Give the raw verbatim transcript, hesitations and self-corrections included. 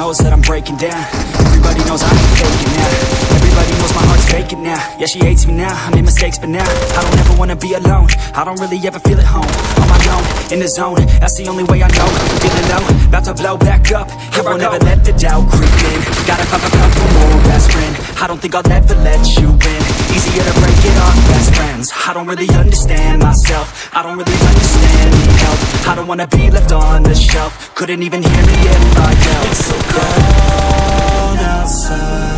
knows that I'm breaking down. Everybody knows I ain't faking now. Everybody knows my heart's faking now. Yeah, she hates me now, I made mistakes but now I don't ever wanna be alone. I don't really ever feel at home. On my own, in the zone, that's the only way I know. Feeling low, about to blow back up. Here I won't ever let the doubt creep in. Gotta pop a couple more aspirin. I don't think I'll ever let you in. Easier to break it off best friends. I don't really understand myself. I don't really understand need help. I don't wanna be left on the shelf. Couldn't even hear me if I yelled. It's so cold outside.